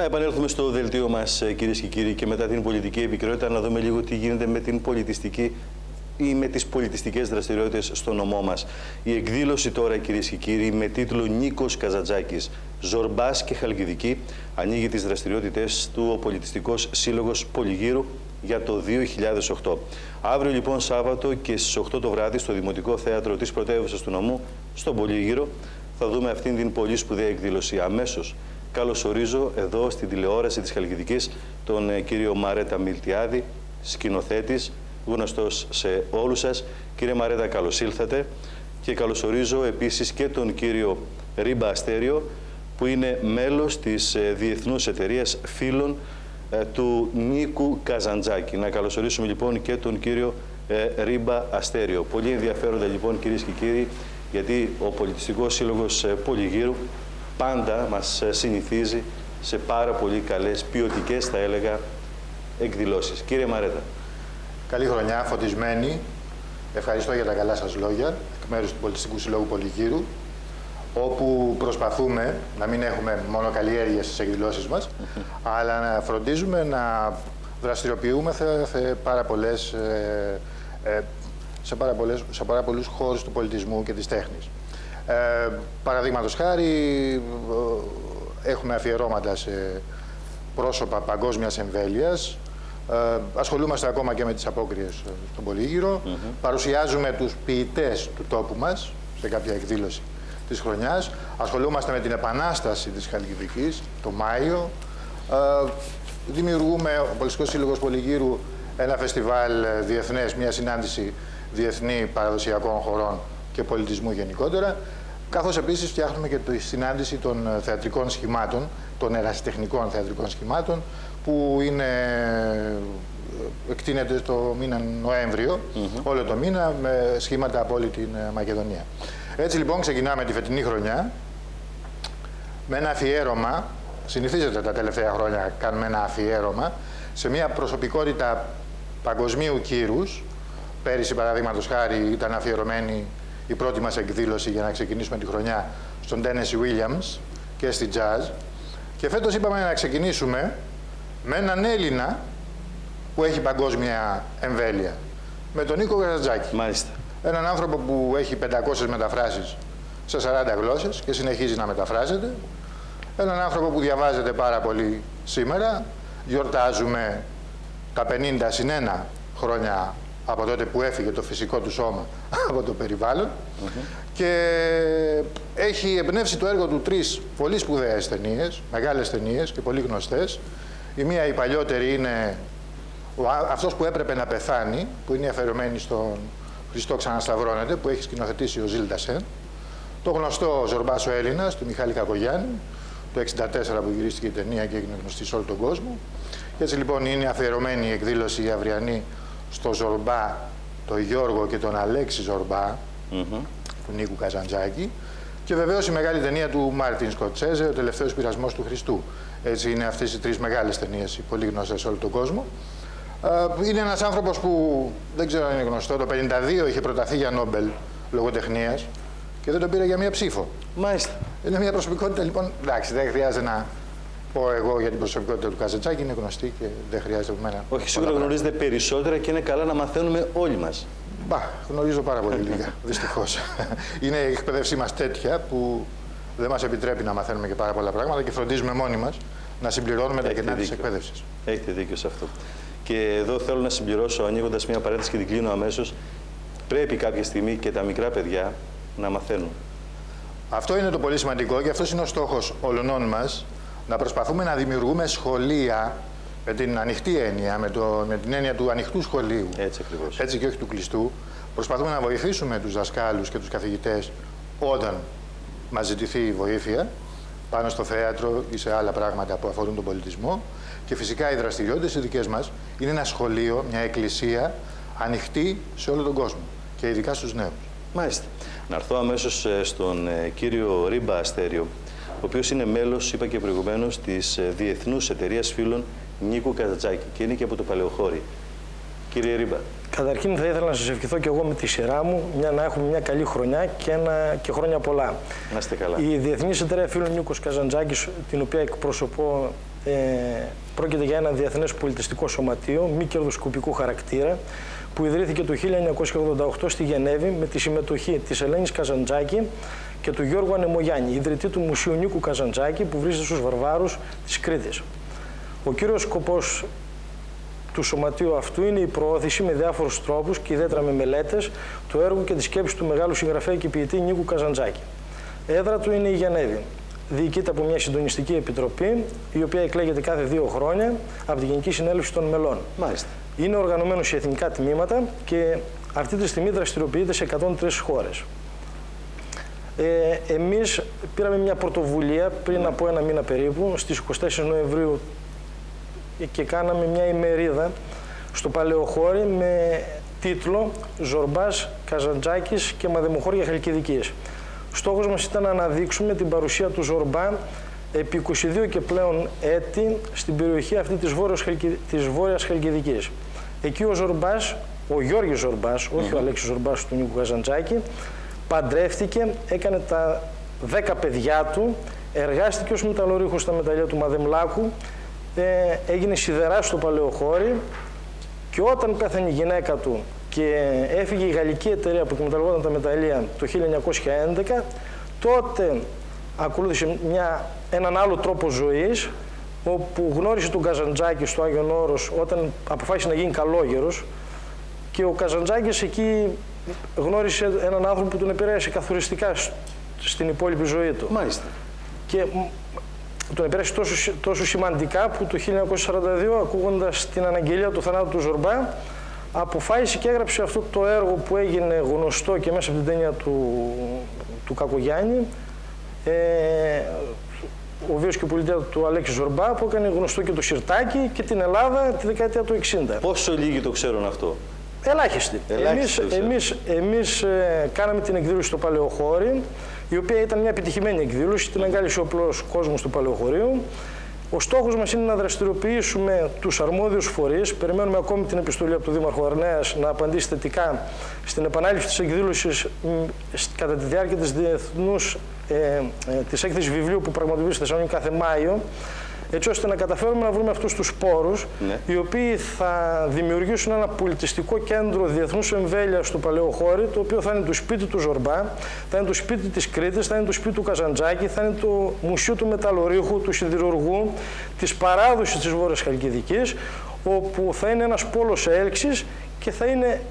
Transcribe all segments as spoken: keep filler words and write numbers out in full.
Να επανέλθουμε στο δελτίο μας, κυρίες και κύριοι, και μετά την πολιτική επικαιρότητα να δούμε λίγο τι γίνεται με την πολιτιστική ή με τις πολιτιστικές δραστηριότητες στο νομό μας. Η εκδήλωση τώρα, κυρίες και κύριοι, με τίτλο «Νίκος Καζαντζάκης, Ζορμπάς και Χαλκιδική» ανοίγει τις δραστηριότητες του ο Πολιτιστικός Σύλλογος Πολυγύρου για το δύο χιλιάδες οκτώ. Αύριο λοιπόν Σάββατο και στις οκτώ το βράδυ στο Δημοτικό Θέατρο της Πρωτεύουσας του Νομού, στον Πολύγυρο, θα δούμε αυτήν την πολύ σπουδαία εκδήλωση. Αμέσως καλωσορίζω εδώ στην τηλεόραση της Χαλκιδικής τον κύριο Μαρέτα Μιλτιάδη, σκηνοθέτης, γνωστός σε όλους σας. Κύριε Μαρέτα, καλώς ήλθατε. Και καλωσορίζω επίσης και τον κύριο Ρίμπα Αστέριο, που είναι μέλος της Διεθνούς Εταιρείας Φίλων του Νίκου Καζαντζάκη. Να καλωσορίσουμε λοιπόν και τον κύριο ε, Ρίμπα Αστέριο. Πολύ ενδιαφέροντα λοιπόν, κυρίες και κύριοι, γιατί ο Πολιτιστικός Σύλλογος Πολυγύρου πάντα μας συνηθίζει σε πάρα πολύ καλές, ποιοτικές θα έλεγα, εκδηλώσεις. Κύριε Μαρέτα. Καλή χρονιά, φωτισμένη. Ευχαριστώ για τα καλά σας λόγια εκ μέρους του Πολιτιστικού Συλλόγου Πολυγύρου, όπου προσπαθούμε να μην έχουμε μόνο καλλιέργειες στις εκδηλώσεις μας, αλλά να φροντίζουμε να δραστηριοποιούμε σε πάρα, πολλές, ε, ε, σε, πάρα πολλές, σε πάρα πολλούς χώρους του πολιτισμού και της τέχνης. Ε, παραδείγματος χάρη, έχουμε αφιερώματα σε πρόσωπα παγκόσμιας εμβέλειας. Ε, ασχολούμαστε ακόμα και με τις απόκριες στον Πολύγυρο. Mm-hmm. Παρουσιάζουμε τους ποιητές του τόπου μας σε κάποια εκδήλωση της χρονιάς. Ασχολούμαστε με την επανάσταση της Χαλκιδικής το Μάιο. Ε, δημιουργούμε, ο Πολιτιστικός Σύλλογος Πολυγύρου, ένα φεστιβάλ διεθνές, μια συνάντηση διεθνή παραδοσιακών χωρών και πολιτισμού γενικότερα. Καθώς επίσης φτιάχνουμε και τη συνάντηση των θεατρικών σχημάτων, των ερασιτεχνικών θεατρικών σχημάτων, που είναι, εκτείνεται στο μήνα Νοέμβριο, mm-hmm. όλο το μήνα, με σχήματα από όλη την Μακεδονία. Έτσι λοιπόν ξεκινάμε τη φετινή χρονιά με ένα αφιέρωμα. Συνηθίζεται τα τελευταία χρόνια κάνουμε ένα αφιέρωμα σε μια προσωπικότητα παγκοσμίου κύρους. Πέρυσι, παραδείγματος χάρη, ήταν αφιερωμένη η πρώτη μας εκδήλωση για να ξεκινήσουμε τη χρονιά στον Τένεσι Βίλιαμς και στη Jazz. Και φέτος είπαμε να ξεκινήσουμε με έναν Έλληνα που έχει παγκόσμια εμβέλεια, με τον Νίκο Καζαντζάκη. Μάλιστα. Έναν άνθρωπο που έχει πεντακόσιες μεταφράσεις σε σαράντα γλώσσες και συνεχίζει να μεταφράζεται. Έναν άνθρωπο που διαβάζεται πάρα πολύ σήμερα. Γιορτάζουμε τα πενήντα συν ένα χρόνια από τότε που έφυγε το φυσικό του σώμα από το περιβάλλον. Mm-hmm. Και έχει εμπνεύσει το έργο του τρεις πολύ σπουδαίες ταινίες, μεγάλες ταινίες και πολύ γνωστές. Η μία, η παλιότερη, είναι ο, αυτός που έπρεπε να πεθάνει, που είναι αφιερωμένη στον Χριστό Ξανασταυρώνεται, που έχει σκηνοθετήσει ο Ζιλ Ντασέν. Το γνωστό Ζορμπάς ο Έλληνας, του Μιχάλη Κακογιάννη, το εξήντα τέσσερα που γυρίστηκε η ταινία και έγινε γνωστή σε όλο τον κόσμο. Και έτσι λοιπόν είναι αφιερωμένη η εκδήλωση η αυριανή στο Ζορμπά, τον Γιώργο και τον Αλέξη Ζορμπά, mm-hmm. του Νίκου Καζαντζάκη. Και βεβαίως η μεγάλη ταινία του Μάρτιν Σκοτσέζε, ο τελευταίος πειρασμός του Χριστού. Έτσι είναι αυτές οι τρεις μεγάλες ταινίες, οι πολύ γνωστές σε όλο τον κόσμο. Είναι ένας άνθρωπος που δεν ξέρω αν είναι γνωστό, το χίλια εννιακόσια πενήντα δύο είχε προταθεί για Νόμπελ λογοτεχνίας και δεν τον πήρε για μία ψήφο. Μάλιστα. Είναι μια προσωπικότητα λοιπόν, εντάξει, δεν χρειάζεται να πω εγώ για την προσωπικότητα του Καζαντζάκη, είναι γνωστή και δεν χρειάζεται από μένα. Όχι, σίγουρα γνωρίζετε περισσότερα και είναι καλά να μαθαίνουμε όλοι μας. Μπα, γνωρίζω πάρα πολύ λίγα, δυστυχώς. Είναι η εκπαίδευσή μας τέτοια που δεν μας επιτρέπει να μαθαίνουμε και πάρα πολλά πράγματα και φροντίζουμε μόνοι μας να συμπληρώνουμε τα κενά της εκπαίδευσης. Έχετε δίκιο σε αυτό. Και εδώ θέλω να συμπληρώσω, ανοίγοντας μια παρένθεση και την κλείνω αμέσως, πρέπει κάποια στιγμή και τα μικρά παιδιά να μαθαίνουν. Αυτό είναι το πολύ σημαντικό και αυτός είναι ο στόχος όλων μας, να προσπαθούμε να δημιουργούμε σχολεία με την ανοιχτή έννοια, με, το, με την έννοια του ανοιχτού σχολείου. Έτσι ακριβώς. Έτσι και όχι του κλειστού. Προσπαθούμε να βοηθήσουμε τους δασκάλους και τους καθηγητές όταν μας ζητηθεί η βοήθεια πάνω στο θέατρο ή σε άλλα πράγματα που αφορούν τον πολιτισμό. Και φυσικά οι δραστηριότητες οι δικές μας είναι ένα σχολείο, μια εκκλησία ανοιχτή σε όλο τον κόσμο και ειδικά στους νέους. Μάλιστα. Να έρθω αμέσως στον κύριο Ρίμπα Αστέριο, ο οποίος είναι μέλος, είπα και προηγουμένως, της Διεθνούς Εταιρείας Φίλων Νίκου Καζαντζάκη και είναι και από το Παλαιοχώρι. Κύριε Ρίμπα. Καταρχήν θα ήθελα να σας ευχηθώ και εγώ με τη σειρά μου μια, να έχουμε μια καλή χρονιά και, ένα, και χρόνια πολλά. Να είστε καλά. Η Διεθνής Εταιρεία Φίλων Νίκος Καζαντζάκης, την οποία εκπροσωπώ Ε, πρόκειται για ένα διεθνές πολιτιστικό σωματείο μη κερδοσκοπικού χαρακτήρα που ιδρύθηκε το χίλια εννιακόσια ογδόντα οκτώ στη Γενέβη με τη συμμετοχή της Ελένης Καζαντζάκη και του Γιώργου Ανεμογιάννη, ιδρυτή του Μουσείου Νίκου Καζαντζάκη που βρίσκεται στους Βαρβάρους της Κρήτης. Ο κύριος σκοπός του σωματείου αυτού είναι η προώθηση με διάφορους τρόπους και ιδιαίτερα με μελέτες του έργου και της σκέψης του μεγάλου συγγραφέα και ποιητή Νίκου Καζαντζάκη. Έδρα του είναι η Γενέβη. Διοικείται από μια συντονιστική επιτροπή, η οποία εκλέγεται κάθε δύο χρόνια από τη Γενική Συνέλευση των Μελών. Μάλιστα. Είναι οργανωμένο σε εθνικά τμήματα και αυτή τη στιγμή δραστηριοποιείται σε εκατόν τρεις χώρες. Ε, εμείς πήραμε μια πρωτοβουλία πριν από ένα μήνα περίπου, στις είκοσι τέσσερις Νοεμβρίου, και κάναμε μια ημερίδα στο Παλαιοχώρι με τίτλο «Ζορμπάς, Καζαντζάκης και μαδεμοχώρια Χαλκιδικής». Στόχος μας ήταν να αναδείξουμε την παρουσία του Ζορμπά επί είκοσι δύο και πλέον έτη στην περιοχή αυτή της Βόρειας, Χαλκι... της Βόρειας Χαλκιδικής. Εκεί ο Ζορμπάς, ο Γιώργης Ζορμπάς, όχι mm-hmm. ο Αλέξης Ζορμπάς του Νίκου Καζαντζάκη, παντρεύτηκε, έκανε τα δέκα παιδιά του, εργάστηκε ως μεταλλορύχος στα μεταλλεία του Μαδεμλάκου, ε, έγινε σιδεράς στο Παλαιοχώρι και όταν πέθανε η γυναίκα του και έφυγε η γαλλική εταιρεία που εκμεταλλευόταν τα μεταλλεία το χίλια εννιακόσια έντεκα, τότε ακολούθησε μια, έναν άλλο τρόπο ζωής, όπου γνώρισε τον Καζαντζάκη στο Άγιον Όρος όταν αποφάσισε να γίνει καλόγερος, και ο Καζαντζάκης εκεί γνώρισε έναν άνθρωπο που τον επηρέασε καθοριστικά στην υπόλοιπη ζωή του. Μάλιστα. Και τον επηρέασε τόσο, τόσο σημαντικά που το χίλια εννιακόσια σαράντα δύο, ακούγοντας την αναγγελία του θανάτου του Ζορμπά, αποφάσισε και έγραψε αυτό το έργο που έγινε γνωστό και μέσα από την ταινία του, του Κακογιάννη, ε, ο βίος και η πολιτεία του Αλέξη Ζορμπά, που έκανε γνωστό και το Σιρτάκι και την Ελλάδα τη δεκαετία του εξήντα. Πόσο λίγοι το ξέρουν αυτό? Ελάχιστοι. Εμείς, εμείς, εμείς ε, κάναμε την εκδήλωση στο Παλαιοχώρι, η οποία ήταν μια επιτυχημένη εκδήλωση, την αγκάλισε ο πλός κόσμος του Παλαιοχωρίου. Ο στόχος μας είναι να δραστηριοποιήσουμε τους αρμόδιους φορείς. Περιμένουμε ακόμη την επιστολή από τον Δήμαρχο Αρνέας να απαντήσει θετικά στην επανάληψη της εκδήλωσης κατά τη διάρκεια της διεθνούς ε, ε, της έκθεσης βιβλίου που πραγματοποιείται στη Θεσσαλονίκη κάθε Μάιο, έτσι ώστε να καταφέρουμε να βρούμε αυτούς τους πόρους, ναι, οι οποίοι θα δημιουργήσουν ένα πολιτιστικό κέντρο διεθνούς εμβέλειας στο Παλαιοχώρι, το οποίο θα είναι το σπίτι του Ζορμπά, θα είναι το σπίτι της Κρήτης, θα είναι το σπίτι του Καζαντζάκη, θα είναι το μουσείο του μεταλλορύχου, του σιδηρουργού, της παράδοσης της Βόρειας Χαλκιδικής, όπου θα είναι ένας πόλος έλξης και θα είναι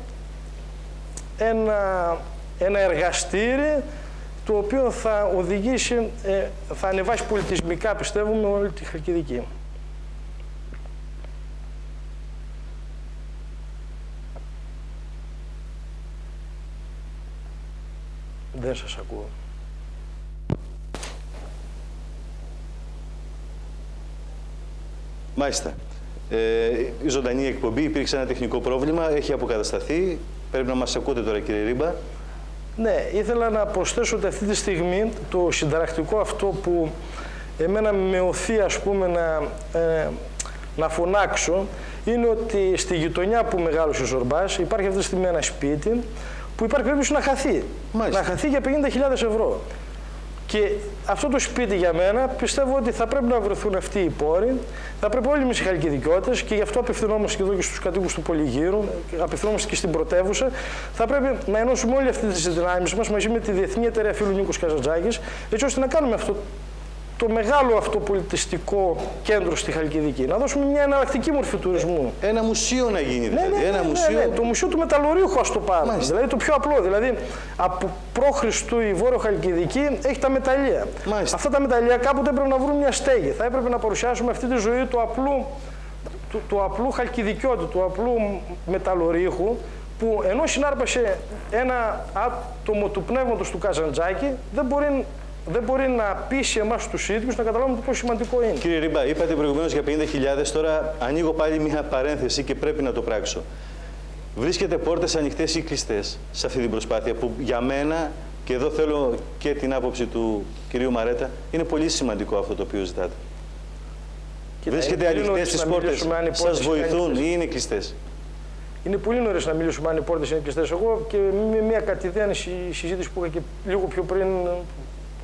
ένα, ένα εργαστήρι το οποίο θα οδηγήσει, ε, θα ανεβάσει πολιτισμικά, πιστεύουμε, όλη τη Χαλκιδική. Δεν σας ακούω. Μάλιστα. Ε, η ζωντανή εκπομπή, υπήρξε ένα τεχνικό πρόβλημα, έχει αποκατασταθεί. Πρέπει να μας ακούτε τώρα, κύριε Ρίμπα. Ναι, ήθελα να προσθέσω ότι αυτή τη στιγμή το συνταρακτικό αυτό που εμένα με οθεί, ας πούμε, να, ε, να φωνάξω, είναι ότι στη γειτονιά που μεγάλωσε ο Ζορμπάς υπάρχει αυτή τη στιγμή ένα σπίτι που υπάρχει περίπτωση να χαθεί. Μάλιστα. Να χαθεί για πενήντα χιλιάδες ευρώ. Και αυτό το σπίτι για μένα πιστεύω ότι θα πρέπει να βρεθούν αυτοί οι πόροι, θα πρέπει όλοι εμείς οι χαλκιδικιώτες, και γι' αυτό απευθυνόμαστε και εδώ και στους κατοίκους του Πολυγύρου, απευθυνόμαστε και στην πρωτεύουσα, θα πρέπει να ενώσουμε όλη αυτή τις δυνάμεις μας μαζί με τη Διεθνή Εταιρεία Φίλου Νίκος Καζαντζάκης, έτσι ώστε να κάνουμε αυτό το μεγάλο αυτό πολιτιστικό κέντρο στη Χαλκιδική. Να δώσουμε μια εναλλακτική μορφή τουρισμού. Ένα μουσείο να γίνει, δηλαδή. Ναι, ναι, ναι, ένα ναι, μουσείο... ναι, ναι. Το μουσείο του μεταλλορύχου, ας το πάρουμε. Δηλαδή το πιο απλό. Δηλαδή από π.Χ. η Βόρειο Χαλκιδική έχει τα μεταλλεία. Μάλιστα. Αυτά τα μεταλλεία κάποτε έπρεπε να βρουν μια στέγη. Θα έπρεπε να παρουσιάσουμε αυτή τη ζωή του απλού, του, του απλού χαλκιδικιώτη, του απλού μεταλλορύχου, που ενώ συνάρπασε ένα άτομο του πνεύματος του Καζαντζάκη, δεν μπορεί, δεν μπορεί να πείσει εμάς τους ίδιους να καταλάβουμε το πόσο σημαντικό είναι. Κύριε Ρίμπα, είπατε προηγουμένως για πενήντα χιλιάδες, τώρα ανοίγω πάλι μια παρένθεση και πρέπει να το πράξω. Βρίσκεται πόρτες ανοιχτές ή κλειστές σε αυτή την προσπάθεια που για μένα, και εδώ θέλω και την άποψη του κυρίου Μαρέτα, είναι πολύ σημαντικό αυτό το οποίο ζητάτε. Κοίτα, βρίσκεται ανοιχτές τις πόρτες, σας βοηθούν ή είναι κλειστές? Είναι πολύ νωρίς να μιλήσουμε αν οι πόρτες είναι κλειστές. Εγώ και με μια κατηδίαν συζήτηση που είχα και λίγο πιο πριν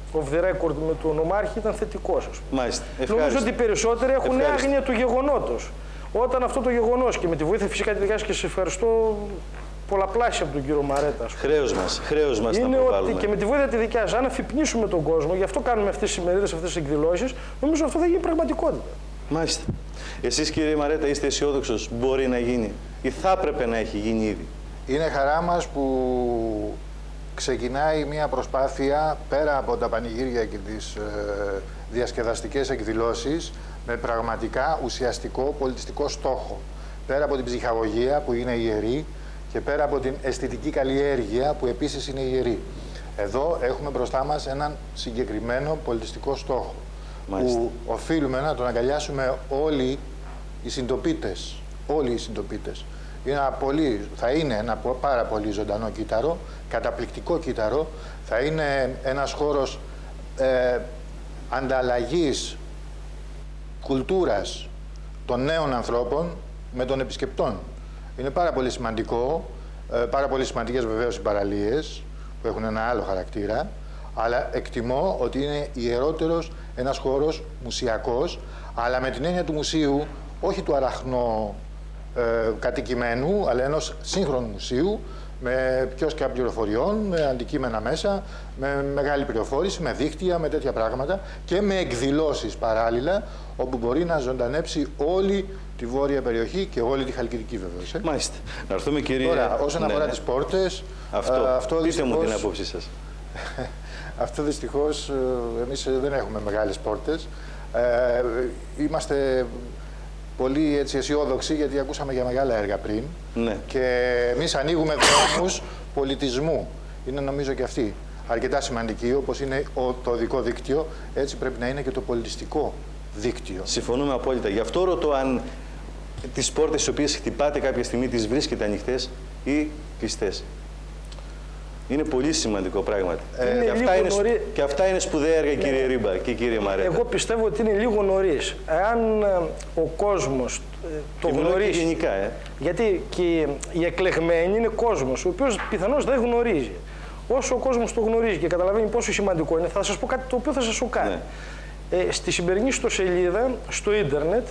off the record με τον νομάρχη ήταν θετικός. Μάλιστα. Νομίζω ότι οι περισσότεροι έχουν άγνοια του γεγονότος. Όταν αυτό το γεγονός και με τη βοήθεια φυσικά τη δικιά σας και σε ευχαριστώ πολλαπλάσια από τον κύριο Μαρέτα. Χρέος μας, χρέος μας είναι να προβάλλουμε. ότι και με τη βοήθεια τη δικιά σας, αν αφυπνίσουμε τον κόσμο, γι' αυτό κάνουμε αυτές τις ημερίδες, αυτές τις εκδηλώσεις, νομίζω αυτό θα γίνει πραγματικότητα. Μάλιστα. Εσείς κύριε Μαρέτα είστε αισιόδοξος, μπορεί να γίνει ή θα έπρεπε να έχει γίνει ήδη? Είναι χαρά μας που ξεκινάει μια προσπάθεια πέρα από τα πανηγύρια και τις ε, διασκεδαστικές εκδηλώσεις με πραγματικά ουσιαστικό πολιτιστικό στόχο. Πέρα από την ψυχαγωγία που είναι ιερή και πέρα από την αισθητική καλλιέργεια που επίσης είναι ιερή. Εδώ έχουμε μπροστά μας έναν συγκεκριμένο πολιτιστικό στόχο. Μάλιστα. Που οφείλουμε να τον αγκαλιάσουμε όλοι οι συντοπίτες. Όλοι οι συντοπίτες. Είναι ένα πολύ, θα είναι ένα πάρα πολύ ζωντανό κύτταρο, καταπληκτικό κύτταρο. Θα είναι ένας χώρος ε, ανταλλαγής κουλτούρας των νέων ανθρώπων με των επισκεπτών. Είναι πάρα πολύ σημαντικό, ε, πάρα πολύ σημαντικές βεβαίως οι παραλίες που έχουν ένα άλλο χαρακτήρα, αλλά εκτιμώ ότι είναι ιερότερος ένας χώρος μουσιακός, αλλά με την έννοια του μουσείου, όχι του αραχνό ε, κατοικημένου, αλλά ενός σύγχρονου μουσείου, με κιόσκα πληροφοριών, με αντικείμενα μέσα, με μεγάλη πληροφόρηση, με δίκτυα, με τέτοια πράγματα και με εκδηλώσεις παράλληλα, όπου μπορεί να ζωντανέψει όλη τη βόρεια περιοχή και όλη τη Χαλκιδική βεβαίως. Ε. Μάλιστα. Να έρθουμε κύριε... Τώρα, όσον ναι, αφορά ναι. τις πόρτες... Αυτό, α, αυτό πείτε δυστυχώς, μου την απόψη σας. Αυτό δυστυχώς, εμείς δεν έχουμε μεγάλες πόρτες. Ε, είμαστε πολύ έτσι αισιόδοξοι γιατί ακούσαμε για μεγάλα έργα πριν. Ναι. Και εμείς ανοίγουμε δρόμους πολιτισμού. Είναι νομίζω και αυτή αρκετά σημαντική, όπως είναι το οδικό δίκτυο, έτσι πρέπει να είναι και το πολιτιστικό δίκτυο. Συμφωνούμε απόλυτα. Γι' αυτό ρωτώ αν τις πόρτες τις οποίες χτυπάτε κάποια στιγμή τις βρίσκετε ανοιχτές ή κλειστές. Είναι πολύ σημαντικό πράγματι. Ε, και, αυτά είναι, νωρί... και αυτά είναι σπουδαία έργα, κύριε ναι. Ρίμπα και κύριε Μαρέτα. Εγώ πιστεύω ότι είναι λίγο νωρίς. Εάν ο κόσμος το και γνωρίζει. Γενικά, ε. Γιατί και οι εκλεγμένοι είναι κόσμος, ο οποίος πιθανώς δεν γνωρίζει. Όσο ο κόσμος το γνωρίζει και καταλαβαίνει πόσο σημαντικό είναι, θα σας πω κάτι το οποίο θα σας σοκάρει. Ναι. Ε, στη σημερινή ιστοσελίδα, στο ίντερνετ,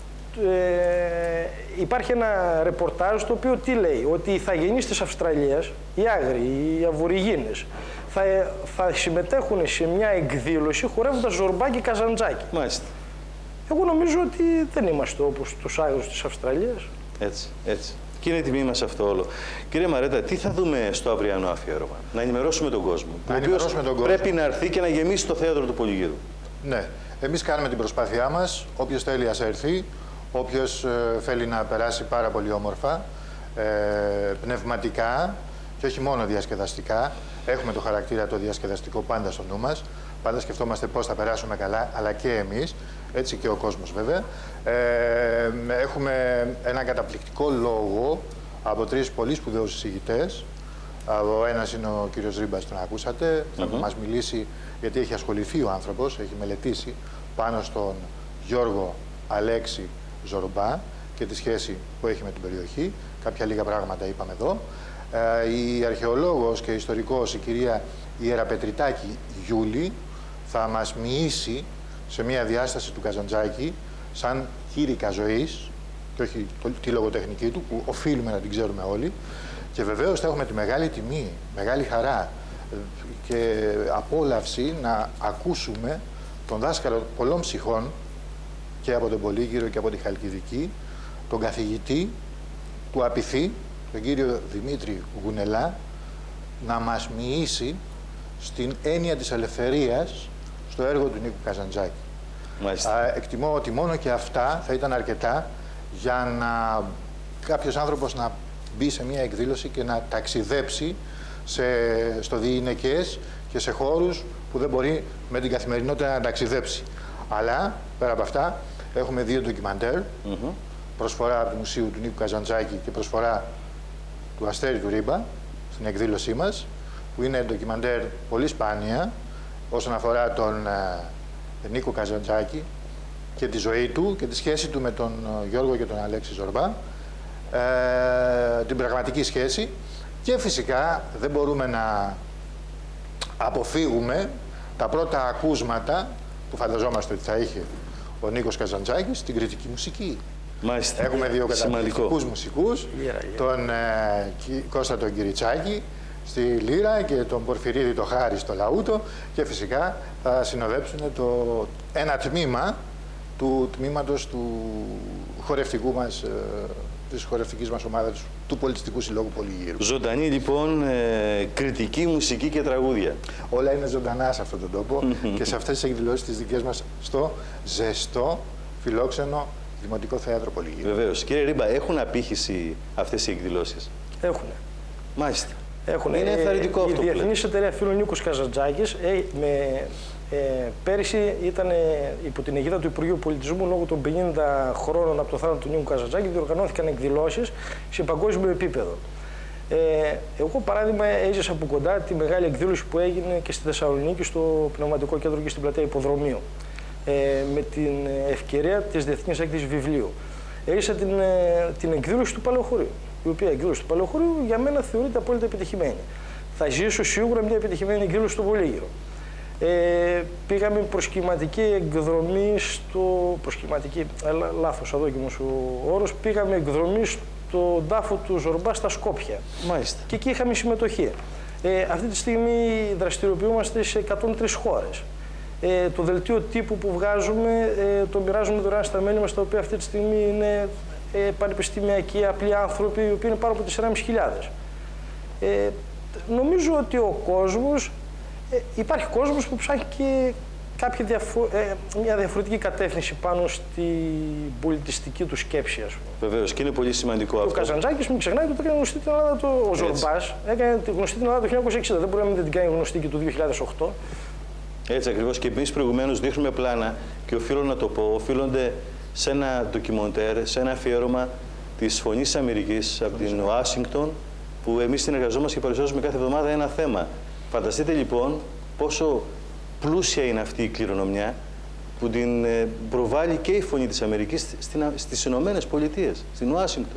Ε, υπάρχει ένα ρεπορτάζ το οποίο τι λέει, ότι οι ηθαγενείς της Αυστραλίας, οι Άγριοι, οι Αβοριγίνες, θα, θα συμμετέχουν σε μια εκδήλωση χορεύοντας ζορμπά και καζαντζάκι. Μάλιστα. Εγώ νομίζω ότι δεν είμαστε όπως τους Άγριους της Αυστραλίας. Έτσι, έτσι. Και είναι τιμή μας αυτό όλο. Κύριε Μαρέτα, τι θα δούμε στο αυριανό αφιέρωμα? Να ενημερώσουμε τον κόσμο. Να ενημερώσουμε τον κόσμο. Πρέπει να έρθει και να γεμίσει το θέατρο του Πολυγύρου. Ναι. Εμείς κάνουμε την προσπάθειά μας. Όποιος θέλει ας έρθει. Όποιος ε, θέλει να περάσει πάρα πολύ όμορφα, ε, πνευματικά και όχι μόνο διασκεδαστικά. Έχουμε το χαρακτήρα το διασκεδαστικό πάντα στο νου μας. Πάντα σκεφτόμαστε πώς θα περάσουμε καλά, αλλά και εμείς, έτσι και ο κόσμος βέβαια. Ε, έχουμε ένα καταπληκτικό λόγο από τρεις πολύ σπουδαίους εισηγητές. Ο ένας είναι ο κύριος Ρίμπας, τον ακούσατε, θα mm-hmm. μας μιλήσει γιατί έχει ασχοληθεί ο άνθρωπος, έχει μελετήσει πάνω στον Γιώργο Αλέξη Ζορμπά και τη σχέση που έχει με την περιοχή. Κάποια λίγα πράγματα είπαμε εδώ. Ε, η αρχαιολόγος και ιστορικός, η κυρία Ιεραπετριτάκη Γιούλη, θα μας μοιήσει σε μια διάσταση του Καζαντζάκη σαν κήρυκα ζωής και όχι τη λογοτεχνική του, που οφείλουμε να την ξέρουμε όλοι. Και βεβαίως θα έχουμε τη μεγάλη τιμή, μεγάλη χαρά και απόλαυση να ακούσουμε τον δάσκαλο πολλών ψυχών και από τον Πολύγυρο και από τη Χαλκιδική, τον καθηγητή του Απιθή, τον κύριο Δημήτρη Γουνελά, να μας μοιήσει στην έννοια της ελευθερίας στο έργο του Νίκου Καζαντζάκη. Μάλιστα. Εκτιμώ ότι μόνο και αυτά θα ήταν αρκετά για να κάποιος άνθρωπος να μπει σε μια εκδήλωση και να ταξιδέψει σε, στο διηνεκές και σε χώρους που δεν μπορεί με την καθημερινότητα να ταξιδέψει. Αλλά, πέρα από αυτά, έχουμε δύο ντοκιμαντέρ, mm-hmm. προσφορά του Μουσείου του Νίκου Καζαντζάκη και προσφορά του Αστέρι του Ρίμπα, στην εκδήλωσή μας, που είναι ντοκιμαντέρ πολύ σπάνια όσον αφορά τον ε, Νίκο Καζαντζάκη και τη ζωή του και τη σχέση του με τον ε, Γιώργο και τον Αλέξη Ζορμπά, ε, την πραγματική σχέση, και φυσικά δεν μπορούμε να αποφύγουμε τα πρώτα ακούσματα που φανταζόμαστε ότι θα είχε ο Νίκος Καζαντζάκης στην κριτική μουσική. Μάλιστα. Έχουμε δύο καταπληκτικούς μουσικούς, Λύρα, λύρα. τον ε, Κώστα τον Κυριτσάκη στη Λύρα και τον Πορφυρίδη το Χάρη στο Λαούτο, και φυσικά θα συνοδέψουν το, ένα τμήμα του τμήματος του χορευτικού μας, ε, της χορευτικής μας ομάδας του Πολιτιστικού Συλλόγου Πολυγύρου. Ζωντανή λοιπόν ε, κριτική, μουσική και τραγούδια. Όλα είναι ζωντανά σε αυτόν τον τόπο και σε αυτές τις εκδηλώσεις τις δικές μας στο ζεστό, φιλόξενο Δημοτικό Θέατρο Πολυγύρου. Βεβαίως. Κύριε Ρίμπα, έχουν απήχηση αυτές οι εκδηλώσεις? Έχουνε. Μάλιστα. Έχουνε. Είναι ενθαρρυντικό ε, αυτό. Η Διεθνής Εταιρεία Φίλων Νίκος Καζαντζάκης ε, με, ε, πέρυσι ήταν ε, υπό την αιγίδα του Υπουργείου Πολιτισμού, λόγω των πενήντα χρόνων από το θάνατο του Νίκου Καζαντζάκη, διοργανώθηκαν εκδηλώσεις σε παγκόσμιο επίπεδο. Ε, εγώ, παράδειγμα, έζησα από κοντά τη μεγάλη εκδήλωση που έγινε και στη Θεσσαλονίκη, στο Πνευματικό Κέντρο και στην Πλατεία Υποδρομίου, ε, με την ευκαιρία της Διεθνής Έκδοσης Βιβλίου. Έζησα την, ε, την εκδήλωση του Παλαιοχωρίου, η οποία εκδήλωση του Παλαιοχωρίου για μένα θεωρείται απόλυτα επιτυχημένη. Θα ζήσω σίγουρα μια επιτυχημένη εκδήλωση στο Πολύγυρο. Ε, πήγαμε προσχηματική εκδρομή στο. Προσχηματική, λά, λάθος, αδόκιμος ο όρος. Πήγαμε εκδρομή στον τάφο του Ζορμπά στα Σκόπια. Μάλιστα. Και εκεί είχαμε συμμετοχή. Ε, αυτή τη στιγμή δραστηριοποιούμαστε σε εκατόν τρεις χώρες. Ε, το δελτίο τύπου που βγάζουμε ε, το μοιράζουμε δωρεάν στα μέλη μας, τα οποία αυτή τη στιγμή είναι ε, πανεπιστημιακοί, απλοί άνθρωποι, οι οποίοι είναι πάνω από τεσσεράμισι χιλιάδες. Ε, νομίζω ότι ο κόσμος, ε, υπάρχει κόσμος που ψάχνει και κάποια διαφο ε, μια διαφορετική κατεύθυνση πάνω στην πολιτιστική του σκέψη, ας πούμε. Βεβαίως, και είναι πολύ σημαντικό και αυτό. Ο Καζαντζάκης, μην ξεχνάτε, το έκανε γνωστή την Ελλάδα, το, ο Ζορμπάς έκανε γνωστή την Ελλάδα το χίλια εννιακόσια εξήντα, δεν μπορεί να μην την κάνει γνωστή και το δύο χιλιάδες οκτώ. Έτσι ακριβώς, και εμείς προηγουμένως δείχνουμε πλάνα και οφείλω να το πω, οφείλονται σε ένα ντοκιμοντέρ, σε ένα αφιέρωμα της Φωνής Αμερικής από την Ουάσιγκτον, που εμείς συνεργαζόμαστε και παρουσιάζουμε κάθε εβδομάδα ένα θέμα. Φανταστείτε λοιπόν πόσο πλούσια είναι αυτή η κληρονομιά που την προβάλλει και η Φωνή της Αμερικής στις Ηνωμένες Πολιτείες, στην Ουάσιγκτον.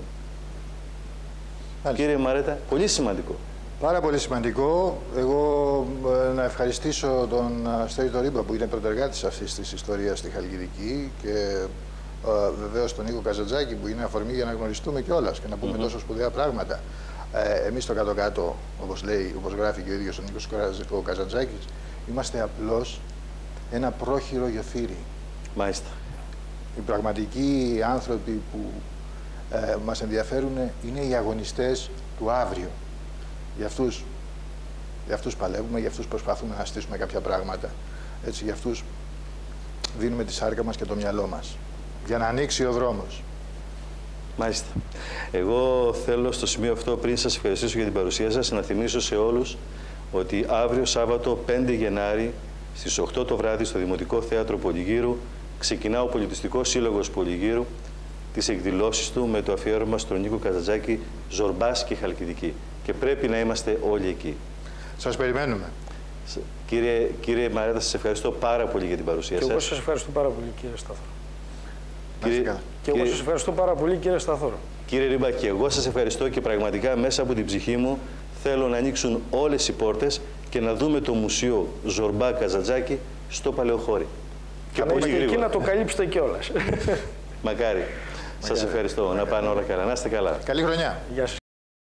Κύριε Μαρέτα, πολύ σημαντικό. Πάρα πολύ σημαντικό. Εγώ ε, να ευχαριστήσω τον Στέλιο Ρίμπα που είναι πρωτεργάτης αυτής της ιστορίας στη Χαλκιδική και ε, βεβαίως τον Νίκο Καζαντζάκη που είναι αφορμή για να γνωριστούμε κιόλας και να πούμε mm-hmm. τόσο σπουδαία πράγματα. Ε, εμείς στο κάτω-κάτω, όπως λέει, όπως γράφει και ο ίδιος ο Νίκος ο Καζαντζάκης, είμαστε απλώς ένα πρόχειρο γεφύρι. Μάλιστα. Οι πραγματικοί άνθρωποι που ε, μας ενδιαφέρουν είναι οι αγωνιστές του αύριο. Για αυτούς, για αυτούς παλεύουμε, για αυτούς προσπαθούμε να στήσουμε κάποια πράγματα. Έτσι, για αυτούς δίνουμε τη σάρκα μας και το μυαλό μας. Για να ανοίξει ο δρόμος. Μάλιστα. Εγώ θέλω στο σημείο αυτό, πριν σας ευχαριστήσω για την παρουσία σας, να θυμίσω σε όλους ότι αύριο Σάββατο πέντε Γενάρη στις οκτώ το βράδυ στο Δημοτικό Θέατρο Πολυγύρου ξεκινά ο Πολιτιστικός Σύλλογος Πολυγύρου τις εκδηλώσεις του με το αφιέρωμα στον Νίκο Καζαντζάκη, Ζορμπάς και Χαλκιδική. Και πρέπει να είμαστε όλοι εκεί. Σας περιμένουμε. Κύριε, κύριε Μαρέτα, σας ευχαριστώ πάρα πολύ για την παρουσία σας. Και εγώ σας ευχαριστώ πάρα πολύ, κύριε Σταθόρο. Κύριε, και κύριε, εγώ σας ευχαριστώ πάρα πολύ, κύριε Σταθόρο. Κύριε Ρίμπα, και εγώ σας ευχαριστώ και πραγματικά μέσα από την ψυχή μου θέλω να ανοίξουν όλες οι πόρτες και να δούμε το Μουσείο Ζορμπά Καζαντζάκη στο Παλαιοχώρι. Και πολύ γρήγορα. Εκεί να το καλύψετε κιόλας. Μακάρι. Σας ευχαριστώ. Να πάνε όλα καλά. Να είστε καλά. Καλή χρονιά. Γεια σας.